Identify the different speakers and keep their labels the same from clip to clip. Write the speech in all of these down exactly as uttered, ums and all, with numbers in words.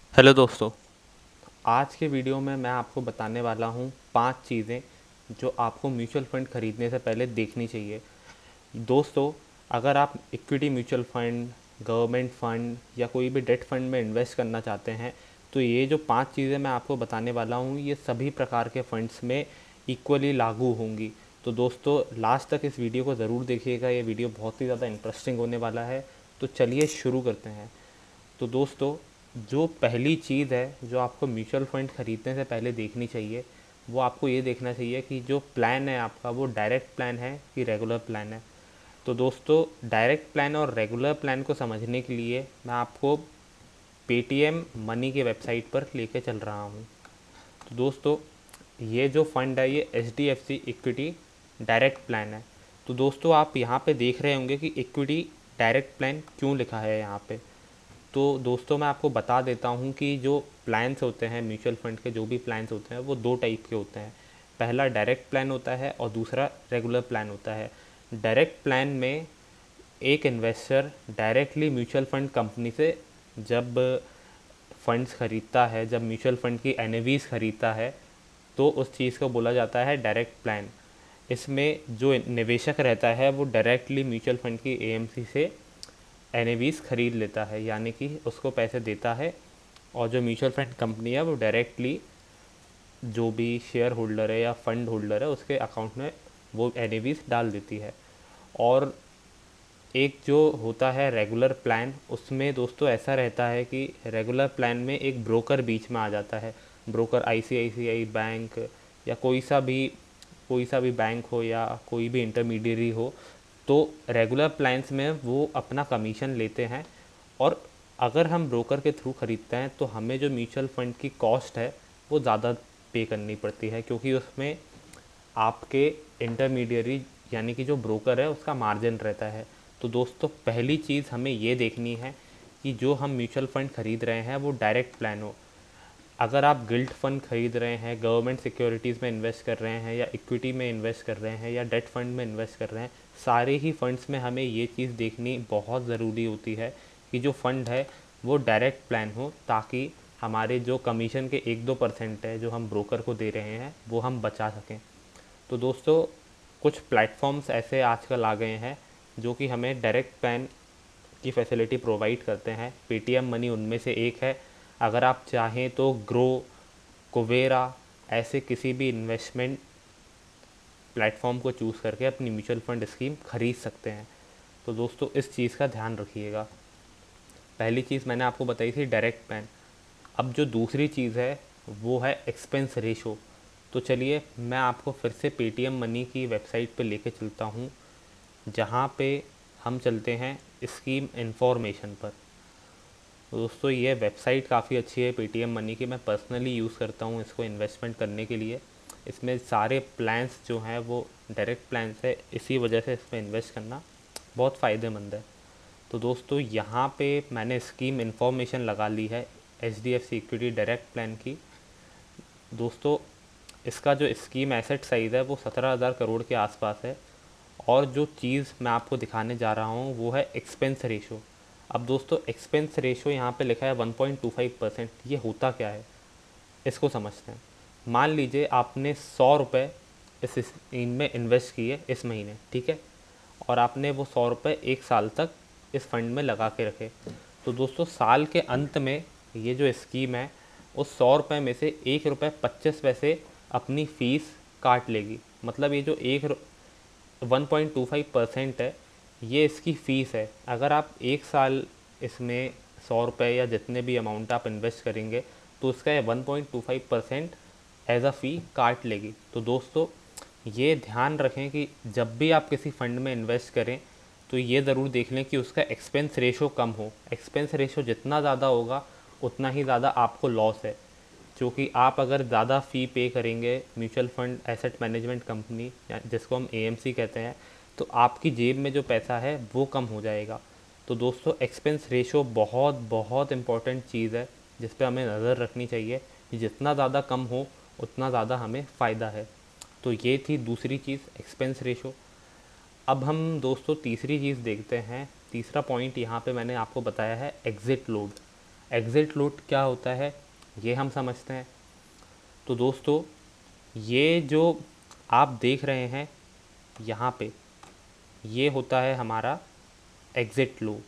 Speaker 1: Hello दोस्तों। आज के वीडियो में मैं आपको बताने वाला हूँ पांच चीज़ें जो आपको म्यूचुअल फ़ंड ख़रीदने से पहले देखनी चाहिए। दोस्तों, अगर आप equity mutual fund, government fund या कोई भी डेट फ़ंड में इन्वेस्ट करना चाहते हैं तो ये जो पांच चीज़ें मैं आपको बताने वाला हूँ ये सभी प्रकार के फ़ंड्स में इक्वली लागू होंगी। तो दोस्तों, लास्ट तक इस वीडियो को ज़रूर देखिएगा, ये वीडियो बहुत ही ज़्यादा इंटरेस्टिंग होने वाला है। तो चलिए शुरू करते हैं। तो दोस्तों, जो पहली चीज़ है जो आपको म्यूचुअल फ़ंड ख़रीदने से पहले देखनी चाहिए, वो आपको ये देखना चाहिए कि जो प्लान है आपका वो डायरेक्ट प्लान है कि रेगुलर प्लान है। तो दोस्तों, डायरेक्ट प्लान और रेगुलर प्लान को समझने के लिए मैं आपको पेटीएम मनी के वेबसाइट पर लेके चल रहा हूँ। तो दोस्तों, ये जो फ़ंड है ये H D F C equity direct plan है। तो दोस्तों, आप यहाँ पे देख रहे होंगे कि इक्विटी डायरेक्ट प्लान क्यों लिखा है यहाँ पे। तो दोस्तों, मैं आपको बता देता हूँ कि जो प्लान्स होते हैं म्यूचुअल फ़ंड के, जो भी प्लान्स होते हैं वो दो टाइप के होते हैं। पहला डायरेक्ट प्लान होता है और दूसरा रेगुलर प्लान होता है। डायरेक्ट प्लान में एक investor directly mutual fund company से जब फंड्स ख़रीदता है, जब म्यूचुअल फ़ंड की एन ए वीज़ ख़रीदता है, तो उस चीज़ को बोला जाता है डायरेक्ट प्लान। इसमें जो निवेशक रहता है वो डायरेक्टली म्यूचुअल फ़ंड की ए एम सी से एन ए वीज़ ख़रीद लेता है, यानी कि उसको पैसे देता है। और जो म्यूचुअल फंड कंपनी है वो डायरेक्टली जो भी शेयर होल्डर है या फंड होल्डर है उसके अकाउंट में वो एन ए वीज़ डाल देती है। और एक जो होता है रेगुलर प्लान, उसमें दोस्तों ऐसा रहता है कि रेगुलर प्लान में एक ब्रोकर बीच में आ जाता है। ब्रोकर आई सी आई सी आई बैंक या कोई सा भी कोई सा भी बैंक हो या कोई भी इंटरमीडियरी हो, तो रेगुलर प्लान्स में वो अपना कमीशन लेते हैं। और अगर हम ब्रोकर के थ्रू ख़रीदते हैं तो हमें जो म्यूचुअल फ़ंड की कॉस्ट है वो ज़्यादा पे करनी पड़ती है, क्योंकि उसमें आपके इंटरमीडियरी यानी कि जो ब्रोकर है उसका मार्जिन रहता है। तो दोस्तों, पहली चीज़ हमें ये देखनी है कि जो हम म्यूचुअल फ़ंड ख़रीद रहे हैं वो डायरेक्ट प्लान हो। अगर आप गिल्ट फंड खरीद रहे हैं, गवर्नमेंट सिक्योरिटीज़ में इन्वेस्ट कर रहे हैं या इक्विटी में इन्वेस्ट कर रहे हैं या डेट फंड में इन्वेस्ट कर रहे हैं, सारे ही फंड्स में हमें ये चीज़ देखनी बहुत ज़रूरी होती है कि जो फंड है वो डायरेक्ट प्लान हो, ताकि हमारे जो कमीशन के एक दो परसेंट है जो हम ब्रोकर को दे रहे हैं वो हम बचा सकें। तो दोस्तों, कुछ प्लेटफॉर्म्स ऐसे आजकल आ गए हैं जो कि हमें डायरेक्ट प्लान की फैसिलिटी प्रोवाइड करते हैं। पेटीएम मनी उनमें से एक है। अगर आप चाहें तो ग्रो, कुवेरा ऐसे किसी भी इन्वेस्टमेंट प्लेटफॉर्म को चूज़ करके अपनी म्यूचुअल फंड स्कीम खरीद सकते हैं। तो दोस्तों, इस चीज़ का ध्यान रखिएगा। पहली चीज़ मैंने आपको बताई थी डायरेक्ट प्लान। अब जो दूसरी चीज़ है वो है एक्सपेंस रेशो। तो चलिए मैं आपको फिर से पेटीएम मनी की वेबसाइट पे लेके चलता हूँ, जहाँ पे हम चलते हैं स्कीम इन्फॉर्मेशन पर। तो दोस्तों, ये वेबसाइट काफ़ी अच्छी है पेटीएम मनी की, मैं पर्सनली यूज़ करता हूँ इसको इन्वेस्टमेंट करने के लिए। इसमें सारे प्लान्स जो हैं वो डायरेक्ट प्लान्स है, इसी वजह से इसमें इन्वेस्ट करना बहुत फ़ायदेमंद है। तो दोस्तों, यहाँ पे मैंने स्कीम इन्फॉर्मेशन लगा ली है H D F C equity direct plan की। दोस्तों, इसका जो स्कीम एसेट साइज़ है वो सत्रह हज़ार करोड़ के आसपास है। और जो चीज़ मैं आपको दिखाने जा रहा हूँ वो है एक्सपेंस रेशो। अब दोस्तों, एक्सपेंस रेशो यहाँ पे लिखा है one point two five percent. ये होता क्या है, इसको समझते हैं। मान लीजिए आपने सौ रुपये इस स्कीम में इन्वेस्ट किए इस महीने, ठीक है, और आपने वो सौ रुपये एक साल तक इस फंड में लगा के रखे। तो दोस्तों, साल के अंत में ये जो स्कीम है उस सौ रुपये में से एक रुपये पच्चीस पैसे अपनी फ़ीस काट लेगी। मतलब ये जो एक one point two five percent है ये इसकी फ़ीस है। अगर आप एक साल इसमें सौ रुपये या जितने भी अमाउंट आप इन्वेस्ट करेंगे तो उसका ये one point two five percent as a fee काट लेगी। तो दोस्तों, ये ध्यान रखें कि जब भी आप किसी फ़ंड में इन्वेस्ट करें तो ये ज़रूर देख लें कि उसका एक्सपेंस रेशो कम हो। एक्सपेंस रेशो जितना ज़्यादा होगा उतना ही ज़्यादा आपको लॉस है, क्योंकि आप अगर ज़्यादा फ़ी पे करेंगे mutual fund asset management company जिसको हम ए एम सी कहते हैं, तो आपकी जेब में जो पैसा है वो कम हो जाएगा। तो दोस्तों, एक्सपेंस रेशो बहुत बहुत इम्पॉर्टेंट चीज़ है जिस पे हमें नज़र रखनी चाहिए कि जितना ज़्यादा कम हो उतना ज़्यादा हमें फ़ायदा है। तो ये थी दूसरी चीज़, एक्सपेंस रेशो। अब हम दोस्तों तीसरी चीज़ देखते हैं। तीसरा पॉइंट यहाँ पे मैंने आपको बताया है एग्ज़िट लोड। एग्ज़िट लोड क्या होता है ये हम समझते हैं। तो दोस्तों ये जो आप देख रहे हैं यहाँ पे, ये होता है हमारा एग्ज़िट लोड।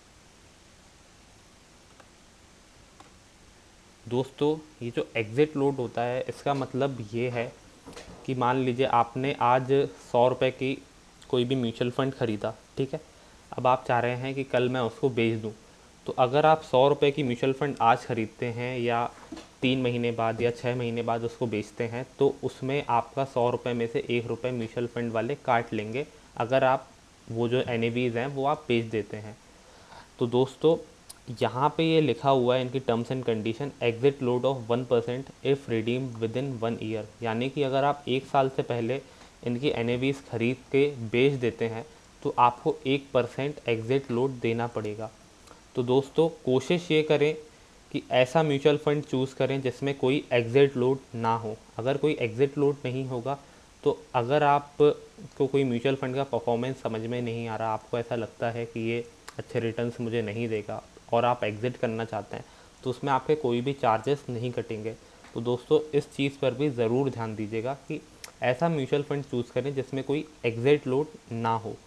Speaker 1: दोस्तों ये जो एग्ज़िट लोड होता है इसका मतलब ये है कि मान लीजिए आपने आज सौ रुपये की कोई भी म्यूचुअल फंड ख़रीदा, ठीक है। अब आप चाह रहे हैं कि कल मैं उसको बेच दूं। तो अगर आप सौ रुपये की म्यूचुअल फ़ंड आज ख़रीदते हैं या तीन महीने बाद या छः महीने बाद उसको बेचते हैं, तो उसमें आपका सौ रुपये में से एक रुपये म्यूचुअल फ़ंड वाले काट लेंगे, अगर आप वो जो एन ए वीज़ हैं वो आप बेच देते हैं। तो दोस्तों यहाँ पे ये लिखा हुआ है इनकी terms and condition, exit load of one percent if redeem within one year. यानी कि अगर आप एक साल से पहले इनकी एन ए वीज़ ख़रीद के बेच देते हैं तो आपको एक परसेंट एग्जिट लोड देना पड़ेगा। तो दोस्तों कोशिश ये करें कि ऐसा म्यूचुअल फ़ंड चूज़ करें जिसमें कोई एग्जिट लोड ना हो। अगर कोई एग्जिट लोड नहीं होगा तो अगर आप को कोई म्यूचुअल फ़ंड का परफॉर्मेंस समझ में नहीं आ रहा, आपको ऐसा लगता है कि ये अच्छे रिटर्न्स मुझे नहीं देगा और आप एग्ज़िट करना चाहते हैं, तो उसमें आपके कोई भी चार्जेस नहीं कटेंगे। तो दोस्तों इस चीज़ पर भी ज़रूर ध्यान दीजिएगा कि ऐसा म्यूचुअल फ़ंड चूज़ करें जिसमें कोई एग्जिट लोड ना हो।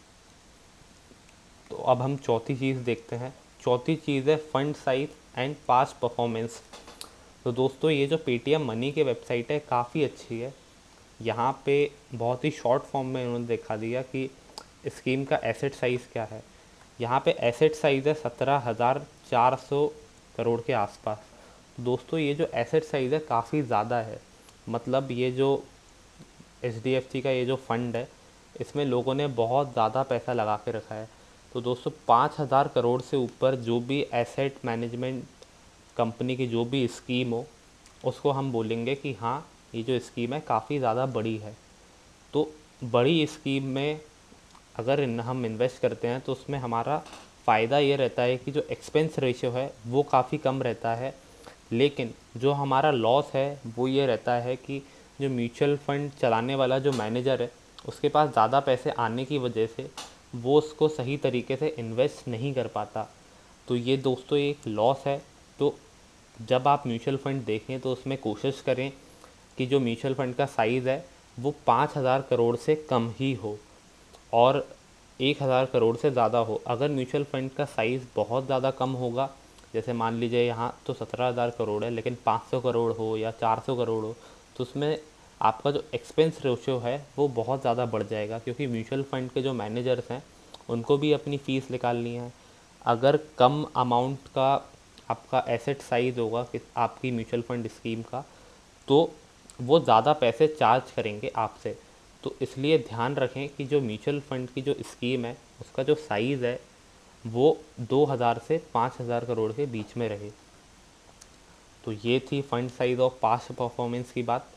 Speaker 1: तो अब हम चौथी चीज़ देखते हैं। चौथी चीज़ है fund size and past performance. तो दोस्तों ये जो पेटीएम मनी की वेबसाइट है काफ़ी अच्छी है। यहाँ पे बहुत ही शॉर्ट फॉर्म में उन्होंने दिखा दिया कि स्कीम का एसेट साइज़ क्या है। यहाँ पे एसेट साइज़ है सत्रह हज़ार चार सौ करोड़ के आसपास। दोस्तों ये जो एसेट साइज़ है काफ़ी ज़्यादा है। मतलब ये जो एच डी एफ सी का ये जो फंड है इसमें लोगों ने बहुत ज़्यादा पैसा लगा के रखा है। तो दोस्तों पाँच हज़ार करोड़ से ऊपर जो भी एसेट मैनेजमेंट कंपनी की जो भी स्कीम हो उसको हम बोलेंगे कि हाँ ये जो स्कीम है काफ़ी ज़्यादा बड़ी है। तो बड़ी स्कीम में अगर इन हम इन्वेस्ट करते हैं तो उसमें हमारा फ़ायदा ये रहता है कि जो एक्सपेंस रेशियो है वो काफ़ी कम रहता है, लेकिन जो हमारा लॉस है वो ये रहता है कि जो म्यूचुअल फ़ंड चलाने वाला जो मैनेजर है उसके पास ज़्यादा पैसे आने की वजह से वो उसको सही तरीके से इन्वेस्ट नहीं कर पाता। तो ये दोस्तों एक लॉस है। तो जब आप म्यूचुअल फ़ंड देखें तो उसमें कोशिश करें कि जो म्यूचुअल फ़ंड का साइज़ है वो पाँच हज़ार करोड़ से कम ही हो और एक हज़ार करोड़ से ज़्यादा हो। अगर म्यूचुअल फ़ंड का साइज़ बहुत ज़्यादा कम होगा, जैसे मान लीजिए यहाँ तो सत्रह हज़ार करोड़ है लेकिन पाँच सौ करोड़ हो या चार सौ करोड़ हो, तो उसमें आपका जो एक्सपेंस रेशियो है वो बहुत ज़्यादा बढ़ जाएगा, क्योंकि म्यूचुअल फ़ंड के जो मैनेजर्स हैं उनको भी अपनी फ़ीस निकालनी है। अगर कम अमाउंट का आपका एसेट साइज़ होगा कि आपकी म्यूचुअल फ़ंड स्कीम का, तो वो ज़्यादा पैसे चार्ज करेंगे आपसे। तो इसलिए ध्यान रखें कि जो म्यूचुअल फ़ंड की जो स्कीम है उसका जो साइज़ है वो दो हज़ार से पाँच हज़ार करोड़ के बीच में रहे। तो ये थी फंड साइज़ और पास्ट परफॉर्मेंस की बात।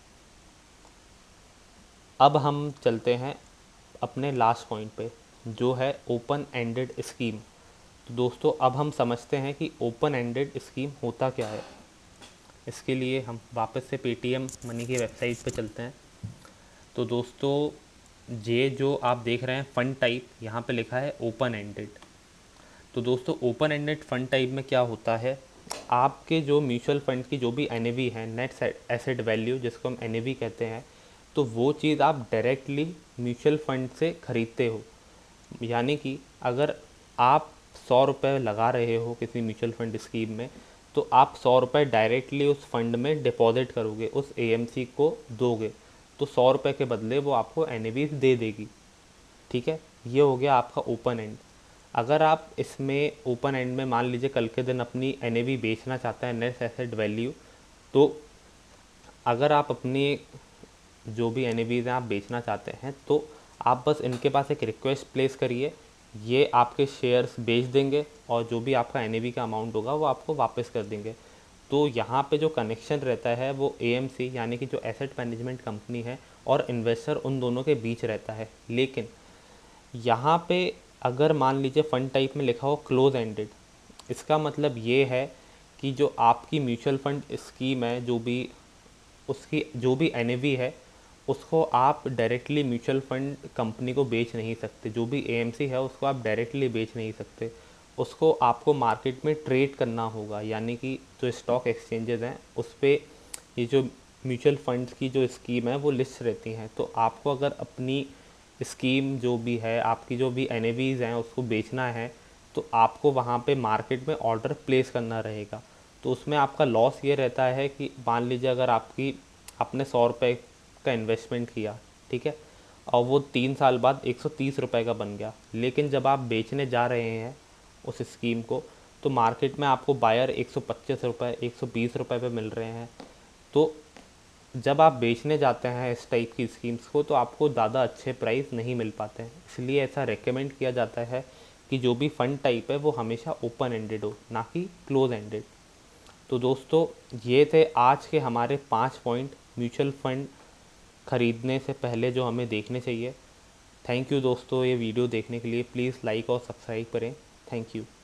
Speaker 1: अब हम चलते हैं अपने लास्ट पॉइंट पे, जो है ओपन एंडेड स्कीम। तो दोस्तों अब हम समझते हैं कि ओपन एंडेड स्कीम होता क्या है। इसके लिए हम वापस से पेटीएम मनी की वेबसाइट पे चलते हैं। तो दोस्तों ये जो आप देख रहे हैं फ़ंड टाइप, यहाँ पे लिखा है ओपन एंडेड। तो दोस्तों ओपन एंडेड फ़ंड टाइप में क्या होता है, आपके जो म्यूचुअल फ़ंड की जो भी एन ए वी है, नेट एसेट वैल्यू जिसको हम एन ए वी कहते हैं, तो वो चीज़ आप डायरेक्टली म्यूचुअल फ़ंड से ख़रीदते हो। यानी कि अगर आप सौ रुपये लगा रहे हो किसी म्यूचुअल फ़ंड स्कीम में, तो आप सौ रुपये डायरेक्टली उस फंड में डिपॉज़िट करोगे, उस ए एम सी को दोगे, तो सौ रुपये के बदले वो आपको एन ए वी दे देगी। ठीक है, ये हो गया आपका ओपन एंड। अगर आप इसमें ओपन एंड में मान लीजिए कल के दिन अपनी एन ए वी बेचना चाहते हैं, नेट एसेट वैल्यू, तो अगर आप अपनी जो भी एन ए वीज़ हैं आप बेचना चाहते हैं तो आप बस इनके पास एक रिक्वेस्ट प्लेस करिए, ये आपके शेयर्स बेच देंगे और जो भी आपका एन ए वी का अमाउंट होगा वो आपको वापस कर देंगे। तो यहाँ पे जो कनेक्शन रहता है वो ए एम सी यानी कि जो एसेट मैनेजमेंट कंपनी है और इन्वेस्टर, उन दोनों के बीच रहता है। लेकिन यहाँ पे अगर मान लीजिए फ़ंड टाइप में लिखा हो क्लोज एंडेड, इसका मतलब ये है कि जो आपकी म्यूचुअल फंड स्कीम है, जो भी उसकी जो भी एन ए वी है उसको आप डायरेक्टली म्यूचुअल फंड कंपनी को बेच नहीं सकते। जो भी ए एम सी है उसको आप डायरेक्टली बेच नहीं सकते, उसको आपको मार्केट में ट्रेड करना होगा, यानी कि जो स्टॉक एक्सचेंजेस हैं उस पे ये जो म्यूचुअल फंड्स की जो स्कीम है वो लिस्ट रहती हैं। तो आपको अगर अपनी स्कीम जो भी है, आपकी जो भी एन ए वीज़ हैं उसको बेचना है, तो आपको वहाँ पे मार्केट में ऑर्डर प्लेस करना रहेगा। तो उसमें आपका लॉस ये रहता है कि मान लीजिए अगर आपकी आपने सौ रुपये का इन्वेस्टमेंट किया, ठीक है, और वो तीन साल बाद एक सौ तीस रुपये का बन गया, लेकिन जब आप बेचने जा रहे हैं उस स्कीम को, तो मार्केट में आपको बायर एक सौ पच्चीस रुपये एक सौ बीस रुपये पे मिल रहे हैं। तो जब आप बेचने जाते हैं इस टाइप की स्कीम्स को, तो आपको ज़्यादा अच्छे प्राइस नहीं मिल पाते हैं। इसलिए ऐसा रेकमेंड किया जाता है कि जो भी फ़ंड टाइप है वो हमेशा ओपन एंडेड हो, ना कि क्लोज एंडेड। तो दोस्तों, ये थे आज के हमारे पाँच पॉइंट म्यूचुअल फ़ंड ख़रीदने से पहले जो हमें देखने चाहिए। थैंक यू दोस्तों, ये वीडियो देखने के लिए। प्लीज़ लाइक और सब्सक्राइब करें। Thank you.